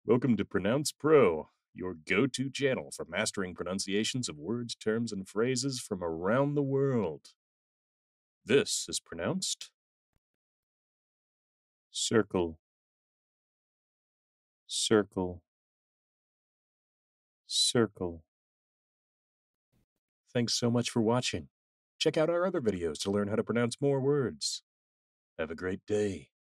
Welcome to Pronounce Pro, your go to channel for mastering pronunciations of words, terms, and phrases from around the world. This is pronounced circle, circle, circle. Thanks so much for watching. Check out our other videos to learn how to pronounce more words. Have a great day.